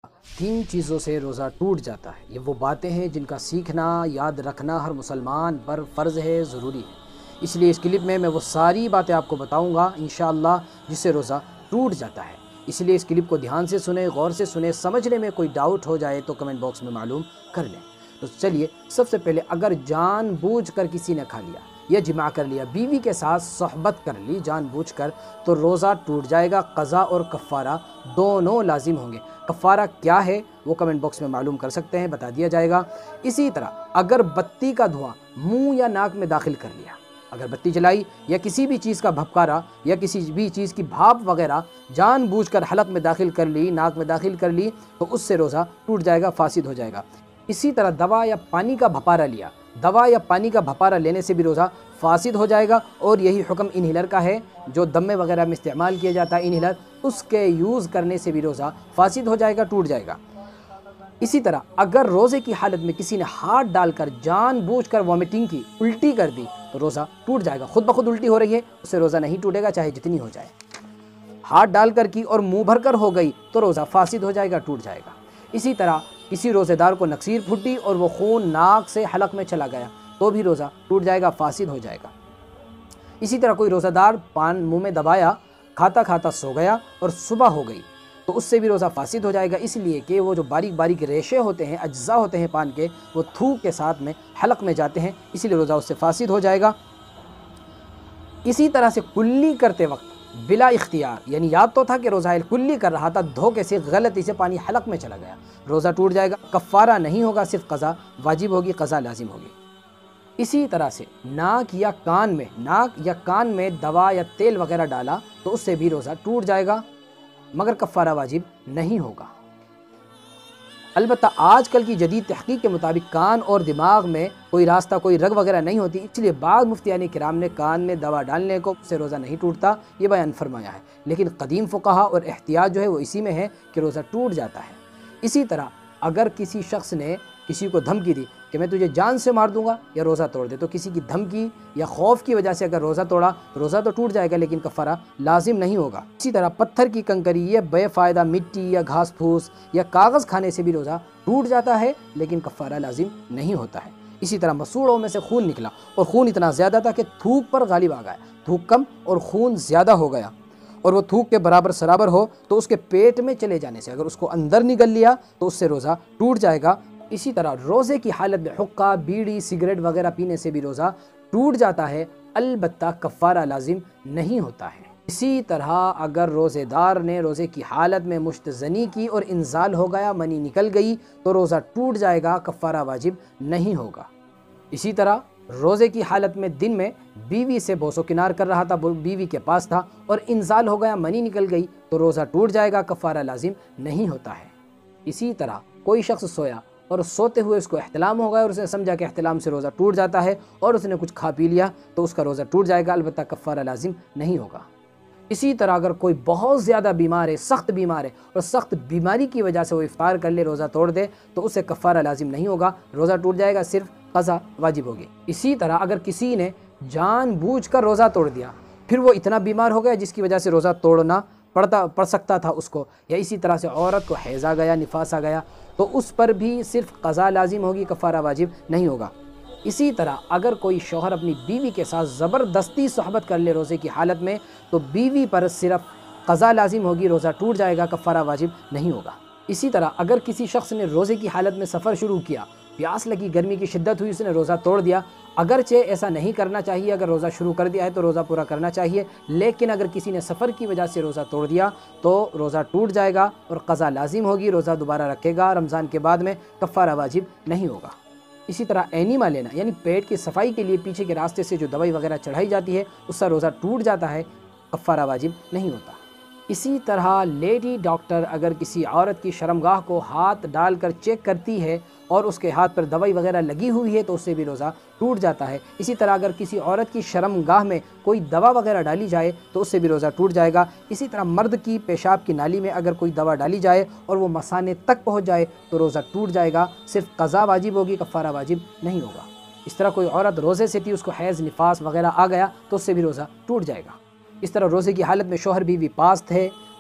تین چیزوں سے روزہ ٹوٹ جاتا ہے۔ یہ وہ باتیں ہیں جن کا سیکھنا، یاد رکھنا ہر مسلمان پر فرض ہے، ضروری ہے۔ اس لیے اس کلپ میں وہ ساری باتیں آپ کو بتاؤں گا انشاءاللہ جس سے روزہ ٹوٹ جاتا ہے۔ اس لیے اس کلپ کو دھیان سے سنیں، غور سے سنیں، سمجھنے میں کوئی ڈاؤٹ ہو جائے تو کمنٹ باکس میں معلوم کر لیں۔ تو چلیے سب سے پہلے، اگر جان بوجھ کر کسی نے کھا لیا یا جماع کر لیا، بیوی کے ساتھ صحبت کر لی جان بوجھ کر، تو روزہ ٹوٹ جائے گا۔ قضا اور کفارہ دونوں لازم ہوں گے۔ کفارہ کیا ہے وہ کمنٹ باکس میں معلوم کر سکتے ہیں، بتا دیا جائے گا۔ اسی طرح اگر بتی کا دھواں منہ یا ناک میں داخل کر لیا، اگر بتی جلائی یا کسی بھی چیز کا بھپکارا یا کسی بھی چیز کی بھاپ وغیرہ جان بوجھ کر حلق میں داخل کر لی، ناک میں داخل کر لی، تو اس سے روزہ ٹوٹ جائے گا، فاسد ہو جائے گا۔ اسی طرح دوا یا پانی کا بھپارا لیا، دوا یا پانی کا بھپارا لینے سے بھی روزہ فاسد ہو جائے گا، اور یہی حکم انہیلر کا ہے جو دمے وغیرہ میں استعمال کیا جاتا ہے انہیلر، اس کے یوز کرنے سے بھی روزہ فاسد ہو جائے گا، ٹوٹ جائے گا۔ اسی طرح اگر روزے کی حالت میں کسی نے ہاتھ ڈال کر جان بوجھ کر وامٹنگ کی، الٹی کر دی، تو روزہ ٹوٹ جائے گا۔ خود بخود الٹی ہو رہی ہے اس سے روزہ نہیں ٹوٹے گا، چاہے جتنی ہو جائے۔ ہاتھ ڈال کر کی اور منہ بھر کر ہو گئی تو روزہ فاسد ہو جائے گا، ٹوٹ جائے گا۔ اسی طرح کسی روزہ دار کو نکسیر پھٹی اور وہ خون ناک سے حلق میں چلا گیا تو بھی روزہ ٹوٹ جائے گا، فاسد ہو جائے گا۔ اسی طرح کوئی روزہ دار پان منہ میں دبایا، کھاتا کھاتا سو گیا اور صبح ہو گئی تو اس سے بھی روزہ فاسد ہو جائے گا، اس لیے کہ وہ جو باریک باریک ریشے ہوتے ہیں، اجزاء ہوتے ہیں پان کے، وہ تھوک کے ساتھ میں حلق میں جاتے ہیں، اسی لیے روزہ اس سے فاسد ہو جائے گا۔ اسی طرح سے کلی کرتے وقت بلا اختیار، یعنی یاد تو تھا کہ روزہ کلی کر رہا تھا، دھوکے سے غلطی سے پانی حلق میں چلا گیا، روزہ ٹوٹ جائے گا۔ کفارہ نہیں ہوگا، صرف قضا واجب ہوگی، قضا لازم ہوگی۔ اسی طرح سے ناک یا کان میں دوا یا تیل وغیرہ ڈالا تو اس سے بھی روزہ ٹوٹ جائے گا، مگر کفارہ واجب نہیں ہوگا۔ البتہ آج کل کی جدید تحقیق کے مطابق کان اور دماغ میں کوئی راستہ، کوئی رگ وغیرہ نہیں ہوتی، اس لیے بعض مفتیان کرام نے کان میں دوا ڈالنے کو سے روزہ نہیں ٹوٹتا یہ بیان فرمایا ہے، لیکن قدیم فقہا اور احتیاط جو ہے وہ اسی میں ہے کہ روزہ ٹوٹ جاتا ہے۔ اسی طرح اگر کسی شخص نے کسی کو دھمکی دی کہ میں تجھے جان سے مار دوں گا یا روزہ توڑ دے، تو کسی کی دھمکی یا خوف کی وجہ سے اگر روزہ توڑا تو روزہ تو ٹوٹ جائے گا، لیکن کفارہ لازم نہیں ہوگا۔ اسی طرح پتھر کی کنکری یا بے فائدہ مٹی یا گھاس پھوس یا کاغذ کھانے سے بھی روزہ ٹوٹ جاتا ہے، لیکن کفارہ لازم نہیں ہوتا ہے۔ اسی طرح مسوڑوں میں سے خون نکلا اور خون اتنا زیادہ تھا کہ تھوک پر غالب آ گیا، تھوک کم اور خون زیادہ ہو گیا، اور وہ تھوک کے برابر سرابر ہو تو اس کے پیٹ میں چلے جانے سے، اگر اس کو اندر نگل لیا تو اس سے روزہ ٹوٹ جائے گا۔ اسی طرح روزے کی حالت میں حقہ، بیڑی، سگریٹ وغیرہ پینے سے بھی روزہ ٹوٹ جاتا ہے، البتہ کفارہ لازم نہیں ہوتا ہے۔ اسی طرح اگر روزے دار نے روزے کی حالت میں مشت زنی کی اور انزال ہو گیا، منی نکل گئی، تو روزہ ٹوٹ جائے گا، کفارہ واجب نہیں ہوگا۔ اسی طرح روزے کی حالت میں دن میں بیوی سے بوس و کنار کر رہا تھا، بیوی کے پاس تھا اور انزال ہو گیا، منی نکل گئی، تو روزہ ٹوٹ جائے گا، کفارہ لازم نہیں ہوتا ہے۔ اسی طرح کوئی شخص سویا اور سوتے ہوئے اس کو احتلام ہو گیا اور اس نے سمجھا کہ احتلام سے روزہ ٹوٹ جاتا ہے اور اس نے کچھ کھا پی لیا تو اس کا روزہ ٹوٹ جائے گا، البتہ کفارہ لازم نہیں ہوگا۔ اسی طرح اگر کوئی بہت زیادہ بیمار ہے، سخت بیمار ہے، اور سخت بیماری کی وجہ سے وہ افطار کر لے، روزہ توڑ دے، تو اسے کفارہ لازم نہیں ہوگا، روزہ ٹوٹ جائے گا، صرف قضا واجب ہوگی۔ اسی طرح اگر کسی نے جان بوجھ کر روزہ توڑ دیا، پھر وہ اتنا بیمار ہو گیا جس کی وجہ سے روزہ توڑنا پڑ سکتا تھا اس کو، یا اسی طرح سے عورت کو حیض آ گیا، نفاس آ گیا، تو اس پر بھی صرف قضا لازم ہوگی، کفارہ واجب نہیں ہوگا۔ اسی طرح اگر کوئی شوہر اپنی بیوی کے ساتھ زبردستی صحبت کر لے روزے کی حالت میں، تو بیوی پر صرف قضا لازم ہوگی، روزہ ٹوٹ جائے گا، کفارہ واجب نہیں ہوگا۔ اسی طرح اگر کسی شخص نے روزے کی حالت میں سفر شروع کیا، پیاس لگی، گرمی کی شدت ہوئی، اس نے روزہ توڑ دیا، اگرچہ ایسا نہیں کرنا چاہیے، اگر روزہ شروع کر دیا ہے تو روزہ پورا کرنا چاہیے، لیکن اگر کسی نے سفر کی وجہ سے روزہ توڑ دیا تو روزہ ٹوٹ جائے گا اور قضا لازم ہوگی، روزہ دوبارہ رکھے گا، رمضان کے بعد میں، کفارہ واجب نہیں ہوگا۔ اسی طرح اینیما لینا، یعنی پیٹ کی صفائی کے لیے پیچھے کے راستے سے جو دوائی وغیرہ چڑھائی جاتی ہے، اس سے روزہ ٹوٹ جاتا ہے، کفارہ واجب نہیں ہوتا۔ اسی طرح لیڈی ڈاکٹر اگر کسی عورت کی شرمگاہ کو ہاتھ ڈال کر چیک کرتی ہے اور اس کے ہاتھ پر دوائی وغیرہ لگی ہوئی ہے تو اس سے بھی روزہ ٹوٹ جاتا ہے۔ اسی طرح اگر کسی عورت کی شرمگاہ میں کوئی دوا وغیرہ ڈالی جائے تو اس سے بھی روزہ ٹوٹ جائے گا۔ اسی طرح مرد کی پیشاب کی نالی میں اگر کوئی دوا ڈالی جائے اور وہ مثانے تک پہنچ جائے تو روزہ ٹوٹ جائے گا، صرف قضا واجب ہوگی، کفارہ واجب نہیں ہوگا۔ اس طرح کوئی عورت روزے سے تھی، اس کو حیض، نفاس وغیرہ آ گیا تو اس سے بھی روزہ ٹوٹ جائے گا۔ اس طرح روزے کی حالت میں شوہر بیوی پاس تھے،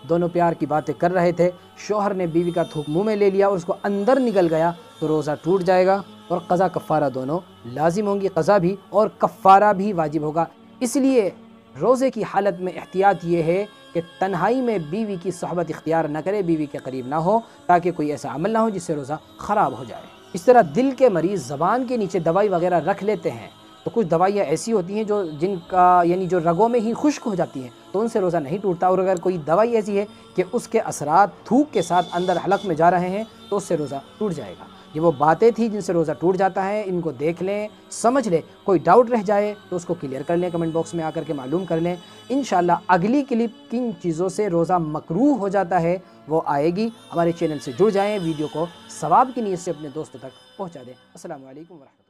दोनों प्यार की बातें कर रहे थे, शौहर ने बीवी का थूक मुंह में ले लिया और उसको अंदर निकल गया, तो रोज़ा टूट जाएगा और क़ज़ा कफ़ारा दोनों लाजिम होंगी। क़ज़ा भी और कफ़ारा भी वाजिब होगा। इसलिए रोज़े की हालत में एहतियात ये है कि तन्हाई में बीवी की सोहबत इख्तियार न करे, बीवी के करीब ना हो, ताकि कोई ऐसा अमल ना हो जिससे रोज़ा ख़राब हो जाए। इस तरह दिल के मरीज़ ज़बान के नीचे दवाई वगैरह रख लेते हैं, तो कुछ दवाइयाँ ऐसी होती हैं जो जिनका यानी जो रगों में ही खुश्क हो जाती हैं, तो उनसे रोज़ा नहीं टूटता। और अगर कोई दवाई ऐसी है कि उसके असरात थूक के साथ अंदर हलक में जा रहे हैं, तो उससे रोज़ा टूट जाएगा। ये वो बातें थी जिनसे रोज़ा टूट जाता है, इनको देख लें, समझ लें। कोई डाउट रह जाए तो उसको क्लियर कर लें, कमेंट बॉक्स में आकर के मालूम कर लें। इंशाअल्लाह अगली क्लिप किन चीज़ों से रोज़ा मकरूह हो जाता है वो आएगी। हमारे चैनल से जुड़ जाएँ, वीडियो को सवाब की नीयत से अपने दोस्तों तक पहुँचा दें। अस्सलामु अलैकुम व रहमतुल्लाह।